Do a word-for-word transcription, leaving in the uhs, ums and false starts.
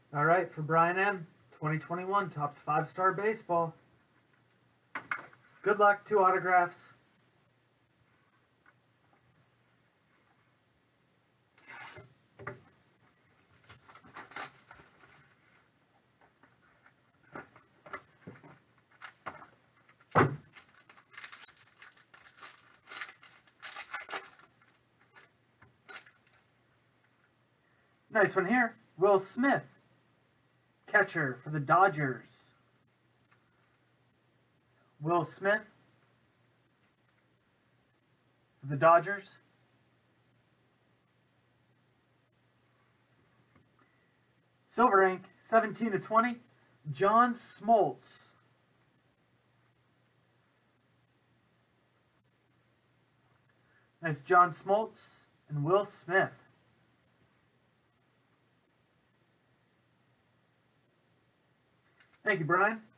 All right, for Brian M, twenty twenty-one Topps five-star baseball. Good luck, two autographs. Nice one here. Will Smith, catcher for the Dodgers. Will Smith for the Dodgers. Silver ink, seventeen to twenty, John Smoltz. Nice John Smoltz and Will Smith. Thank you, Brian.